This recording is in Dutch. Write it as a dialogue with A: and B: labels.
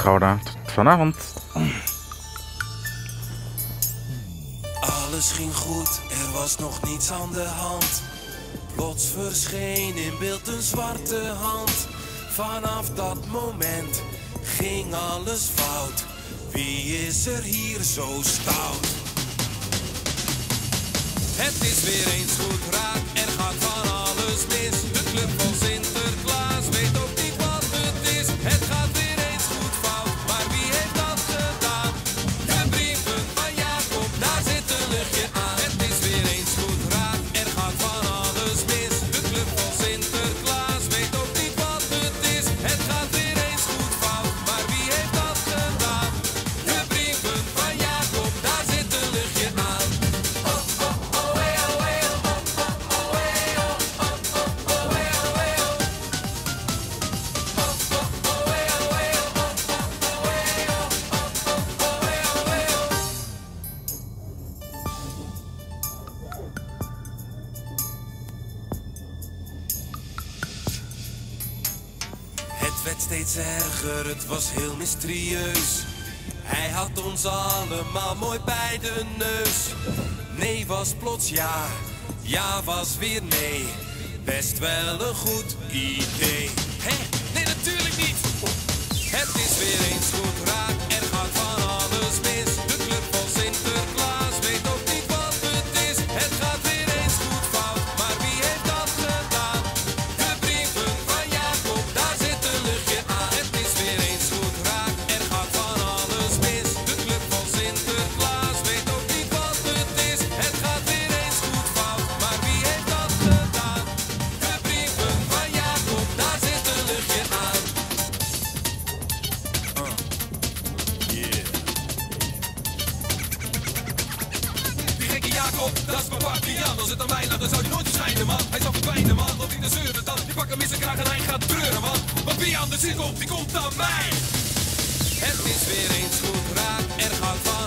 A: Gouda. Tot vanavond.
B: Alles ging goed, er was nog niets aan de hand. Plots verscheen in beeld een zwarte hand. Vanaf dat moment ging alles fout. Wie is er hier zo stout? Het is weer eens goed raak, er gaat van alles mis. De club van Sinterklaas weet ook niet wat het is. Het gaat weer eens goed fout, maar wie heeft dat gedaan? De brieven van Jacob, daar zit een luchtje aan. Het is weer eens goed raak, er gaat van alles mis. De club van Sinterklaas weet ook niet wat het is. Het gaat weer eens goed fout, maar wie heeft dat gedaan? De brieven van Jacob, daar zit een luchtje aan. Het werd steeds erger, het was heel mysterieus. Hij had ons allemaal mooi bij de neus. Nee was plots ja, ja was weer nee. Best wel een goed idee. Hé, nee natuurlijk niet. Het is weer eens goed raak, er gaat van alles mis. De club van Sinterklaas weet ook niet wat het is. Het gaat weer eens goed fout, maar wie heeft dat gedaan? De brieven van Jacob, daar zit een luchtje aan. Het is weer eens goed raak, er gaat van alles mis. De club van Sinterklaas weet ook niet wat het is. Het gaat weer eens goed fout, maar wie heeft dat gedaan? De brieven van Jacob, daar zit een luchtje aan. Die gekke Jacob, dat is mijn pakje Jan. Als het aan mij lag, dan zou hij nooit verschijnen, man. Hij zal verdwijnen, man. Want die de zeuren dan, die pakken mis en kraag en hij gaat treuren, man. Want wie aan de zin komt, die komt aan mij. Het is weer eens goed raak, er gaat van